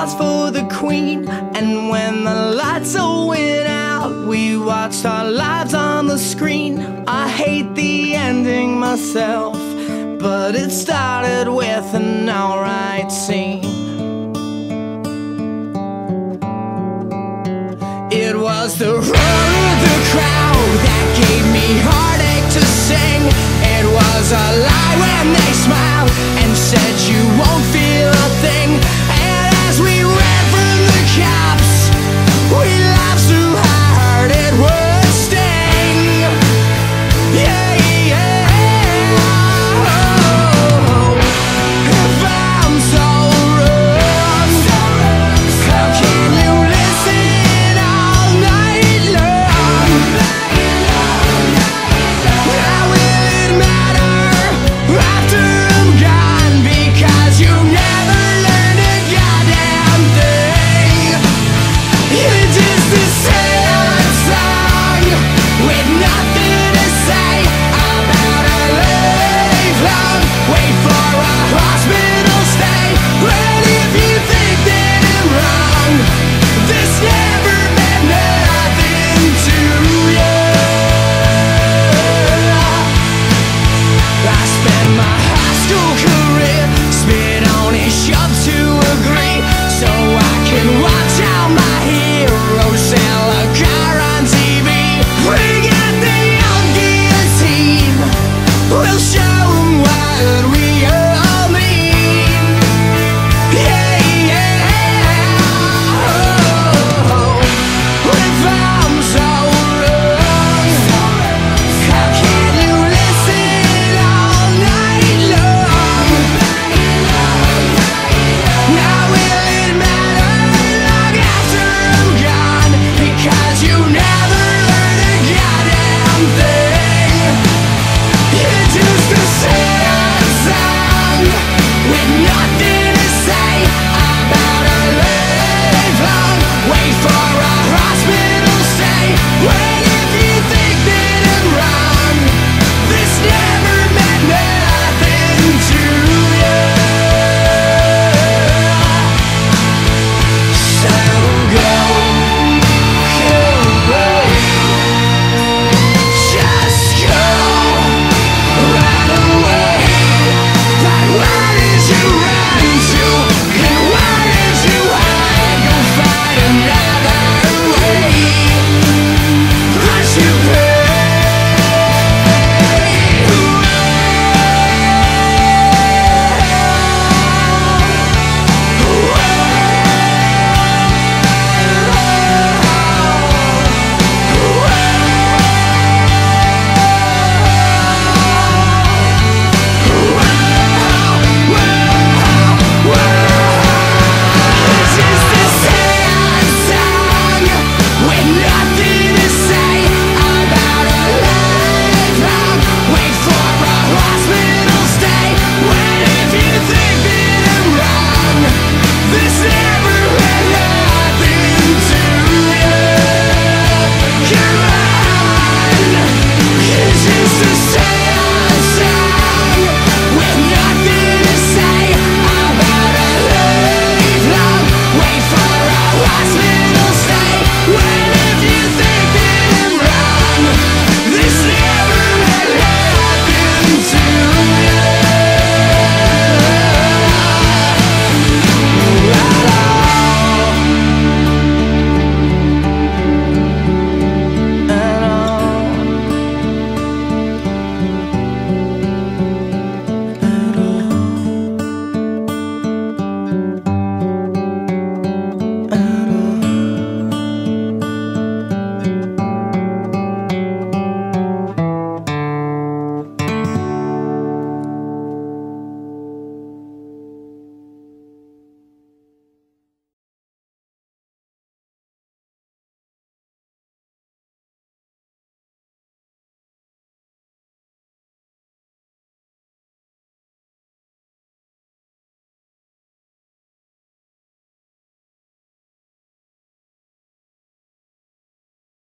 applause for the queen. And when the lights all went out, we watched our lives on the screen. I hate the ending myself, but it started with an alright scene. It was the roar of the crowd that gave me heartache to sing. It was a lie when they smiled and said you won't feel